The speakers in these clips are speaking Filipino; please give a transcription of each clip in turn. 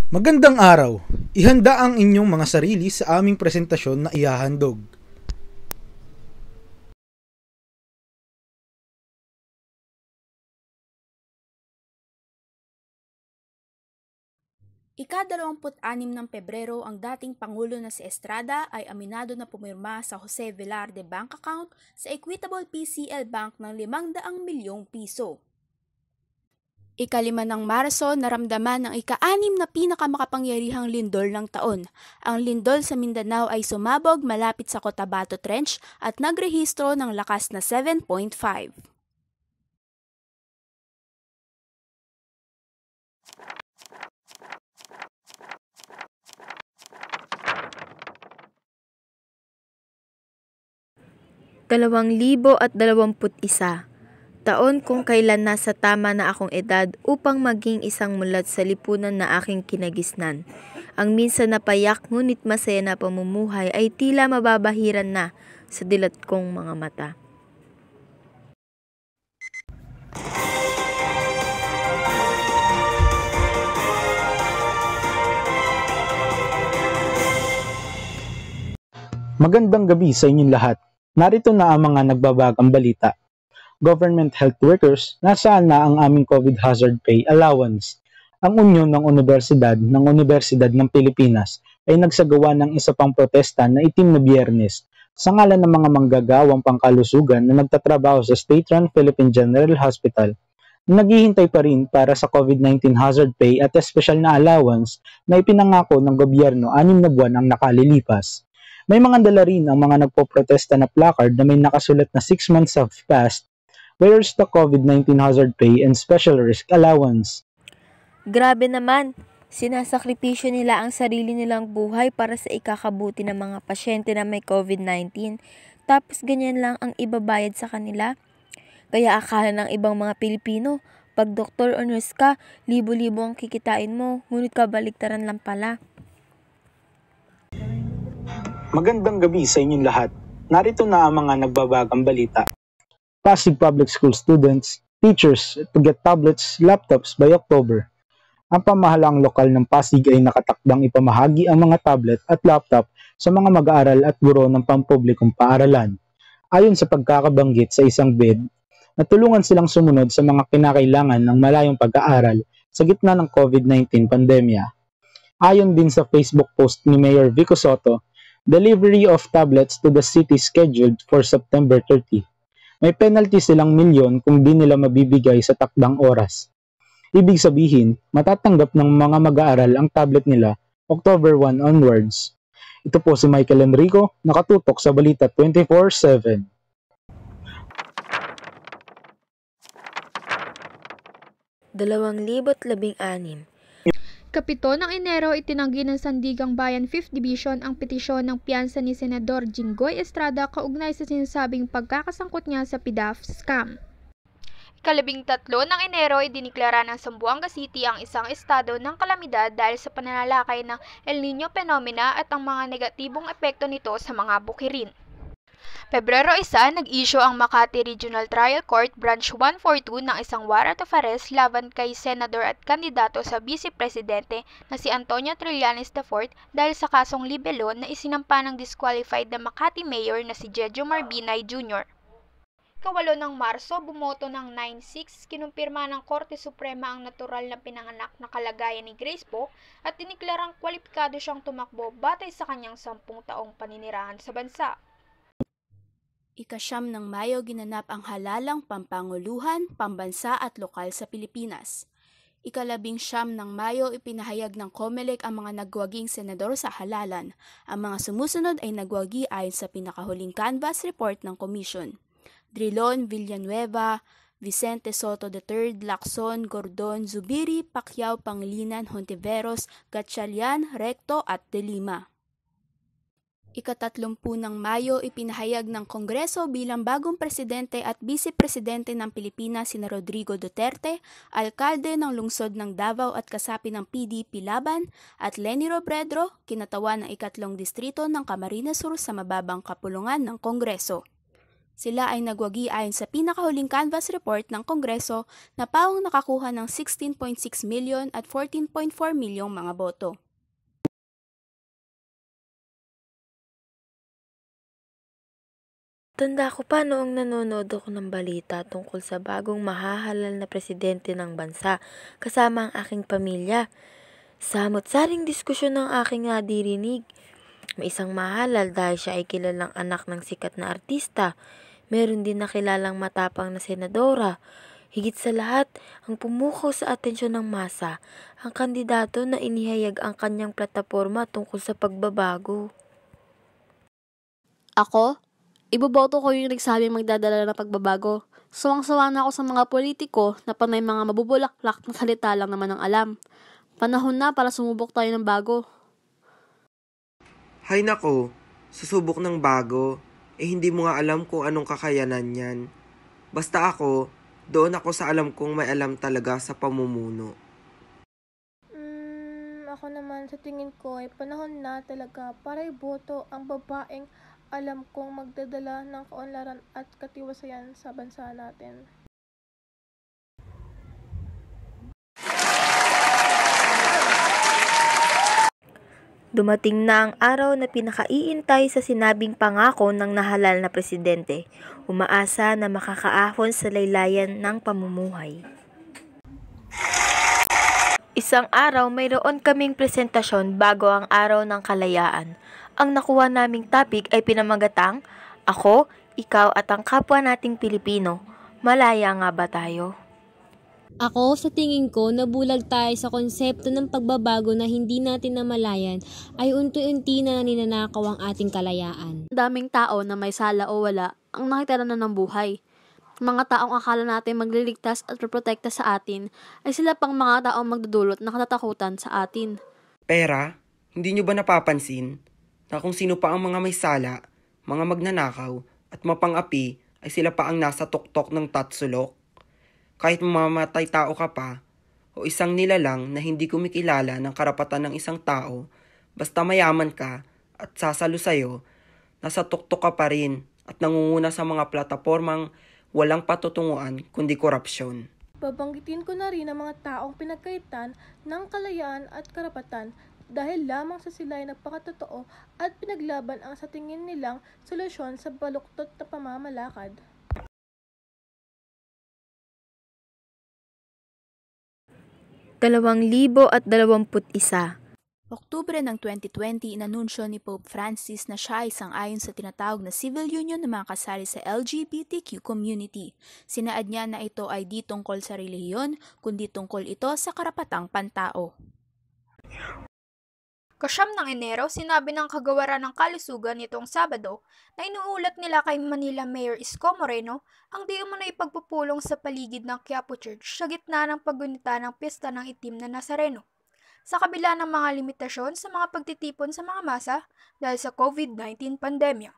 Magandang araw! Ihanda ang inyong mga sarili sa aming presentasyon na ihahandog. Ika-26 ng Pebrero ang dating Pangulo na si Estrada ay aminado na pumirma sa Jose Velarde Bank Account sa Equitable PCL Bank ng 500 milyong piso. Ika-5 ng Marso, naramdaman ng ika-6 na pinakamakapangyarihang lindol ng taon. Ang lindol sa Mindanao ay sumabog malapit sa Cotabato Trench at nagrehistro ng lakas na 7.5. ₱2,021, taon kung kailan nasa tama na akong edad upang maging isang mulat sa lipunan na aking kinagisnan. Ang minsan na payak ngunit masaya na pamumuhay ay tila mababahiran na sa dilat kong mga mata. Magandang gabi sa inyong lahat. Narito na ang mga nagbabagang balita. Government health workers, nasaan na ang aming COVID hazard pay allowance? Ang Unyon ng Universidad ng Pilipinas ay nagsagawa ng isa pang protesta na itim na Biyernes sa ngalan ng mga manggagawang pangkalusugan na nagtatrabaho sa State-run Philippine General Hospital na naghihintay pa rin para sa COVID-19 hazard pay at espesyal na allowance na ipinangako ng gobyerno 6 na buwan ang nakalilipas. May mga dala rin ang mga nagpoprotesta na placard na may nakasulat na 6 months have passed. Where's the COVID-19 hazard pay and special risk allowance? Grabe naman! Sinasakripisyo nila ang sarili nilang buhay para sa ikakabuti ng mga pasyente na may COVID-19, tapos ganyan lang ang ibabayad sa kanila. Kaya akala ng ibang mga Pilipino, pag doktor o nurse ka, libo-libo ang kikitain mo, ngunit kabaliktaran lang pala. Magandang gabi sa inyong lahat. Narito na ang mga nagbabagang balita. Pasig Public School students, teachers to get tablets, laptops by October. Ang pamahalaang lokal ng Pasig ay nakatakdang ipamahagi ang mga tablet at laptop sa mga mag-aaral at guro ng pampublikong paaralan. Ayon sa pagkakabanggit sa isang bid, natulungan silang sumunod sa mga kinakailangan ng malayong pag-aaral sa gitna ng COVID-19 pandemya. Ayon din sa Facebook post ni Mayor Vico Soto, delivery of tablets to the city scheduled for September 30. May penalty silang milyon kung di nila mabibigay sa takdang oras. Ibig sabihin, matatanggap ng mga mag-aaral ang tablet nila October 1 onwards. Ito po si Michael Enrico, nakatutok sa Balita 24/7. Kapito ng Enero, itinanggi ng Sandigang Bayan 5th Division ang petisyon ng piyansa ni Senador Jinggoy Estrada kaugnay sa sinasabing pagkakasangkot niya sa PDAF scam. Ika-13 ng Enero, idiniklara ng Zamboanga City ang isang estado ng kalamidad dahil sa pananalakay ng El Niño phenomena at ang mga negatibong epekto nito sa mga bukirin. Pebrero 1, nag-issue ang Makati Regional Trial Court Branch 142 ng isang warrant of arrest laban kay Senador at kandidato sa Vice Presidente na si Antonio Trillanes IV dahil sa kasong libelo na isinampa ng disqualified na Makati Mayor na si Jejo Marbinay Jr. Ika-8 ng Marso, bumoto ng 9-6, kinumpirma ng Korte Suprema ang natural na pinanganak na kalagayan ni Grace Poe at diniklarang kwalipikado siyang tumakbo batay sa kanyang 10 taong paninirahan sa bansa. Ika-9 ng Mayo, ginanap ang halalang pampanguluhan, pambansa at lokal sa Pilipinas. Ika-19 ng Mayo, ipinahayag ng COMELEC ang mga nagwaging senador sa halalan. Ang mga sumusunod ay nagwagi ayon sa pinakahuling canvas report ng komisyon. Drilon, Villanueva, Vicente Soto III, Lacson, Gordon, Zubiri, Pacquiao, Pangilinan, Hontiveros, Gatchalian, Recto at De Lima. Ika-30 ng Mayo, ipinahayag ng Kongreso bilang bagong presidente at vice-presidente ng Pilipinas sina Rodrigo Duterte, alkalde ng lungsod ng Davao at kasapi ng PDP Laban, at Leni Robredo, kinatawan ng ika-3 distrito ng Camarines Sur sa mababang kapulungan ng Kongreso. Sila ay nagwagi ayon sa pinakahuling canvass report ng Kongreso na pawang nakakuha ng 16.6 milyon at 14.4 milyong mga boto. Tanda ko pa noong nanonood ako ng balita tungkol sa bagong mahahalal na presidente ng bansa kasama ang aking pamilya. Samot-saring diskusyon ng aking nadirinig. May isang mahalal dahil siya ay kilalang anak ng sikat na artista. Meron din nakilalang matapang na senadora. Higit sa lahat, ang pumukaw sa atensyon ng masa, ang kandidato na inihayag ang kanyang plataporma tungkol sa pagbabago. Ako? Iboboto ko yung nagsabing magdadala ng pagbabago. Suwang-suwa na ako sa mga politiko na panay mga mabubulaklak na salita lang naman ang alam. Panahon na para sumubok tayo ng bago. Hay nako, susubok ng bago, hindi mo nga alam kung anong kakayanan yan. Basta ako, doon ako sa alam kong may alam talaga sa pamumuno. Ako naman sa tingin ko ay panahon na talaga para iboto ang babaeng alam kong magdadala ng kaunlaran at katiwasayan sa bansa natin. Dumating na ang araw na pinakaiintay sa sinabing pangako ng nahalal na presidente, umaasa na makakaahon sa laylayan ng pamumuhay. Isang araw mayroon kaming presentasyon bago ang araw ng kalayaan. Ang nakuha naming topic ay pinamagatang, ako, ikaw at ang kapwa nating Pilipino. Malaya nga ba tayo? Ako, sa tingin ko, nabulag tayo sa konsepto ng pagbabago na hindi natin namalayan ay unti-unti na ninanakaw ang ating kalayaan. Daming tao na may sala o wala ang nakitira na ng buhay. Mga taong akala natin magliligtas at protekta sa atin ay sila pang mga taong magdudulot ng katatakutan sa atin. Pera, hindi nyo ba napapansin na kung sino pa ang mga may sala, mga magnanakaw at mapang-api ay sila pa ang nasa tuktok ng tatsulok? Kahit mamamatay tao ka pa o isang nilalang na hindi kumikilala ng karapatan ng isang tao, basta mayaman ka at sasalo sa'yo, nasa tuktok ka pa rin at nangunguna sa mga platapormang walang patutunguhan kundi korupsyon. Babanggitin ko na rin ang mga taong pinagkaitan ng kalayaan at karapatan dahil lamang sa sila ay nagpakatotoo at pinaglaban ang sa tingin nilang solusyon sa baluktot na pamamalakad. Oktubre ng 2020, inanunsyo ni Pope Francis na siya ay sang-ayon sa tinatawag na civil union ng mga kasali sa LGBTQ community. Sinaad niya na ito ay di tungkol sa relihiyon, kundi tungkol ito sa karapatang pantao. Kasyam ng Enero, sinabi ng Kagawaran ng Kalusugan nitong Sabado na inuulat nila kay Manila Mayor Isko Moreno ang di umano'y pagpupulong sa paligid ng Quiapo Church sa gitna ng paggunita ng Piyesta ng Itim na Nazareno. Sa kabila ng mga limitasyon sa mga pagtitipon sa mga masa dahil sa COVID-19 pandemya.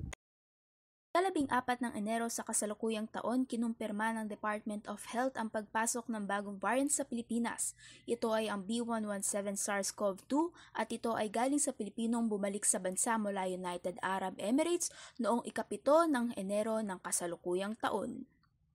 14 ng Enero sa kasalukuyang taon, kinumpirma ng Department of Health ang pagpasok ng bagong variant sa Pilipinas. Ito ay ang B117 SARS-CoV-2 at ito ay galing sa Pilipinong bumalik sa bansa mula United Arab Emirates noong ika-7 ng Enero ng kasalukuyang taon.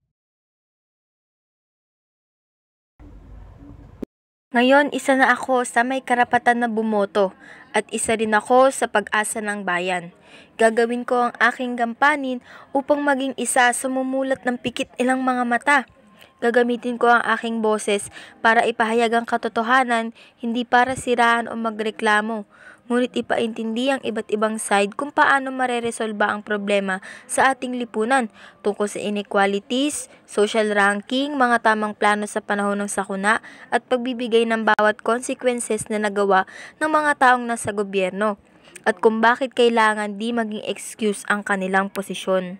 Ngayon, isa na ako sa may karapatan na bumoto at isa rin ako sa pag-asa ng bayan. Gagawin ko ang aking gampanin upang maging isa sa mumulat ng pikit ilang mga mata. Gagamitin ko ang aking boses para ipahayag ang katotohanan, hindi para siraan o magreklamo. Ngunit ipaintindi ang iba't ibang side kung paano mareresolba ang problema sa ating lipunan tungkol sa inequalities, social ranking, mga tamang plano sa panahon ng sakuna at pagbibigay ng bawat consequences na nagawa ng mga taong nasa gobyerno at kung bakit kailangan di maging excuse ang kanilang posisyon.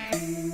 Bye!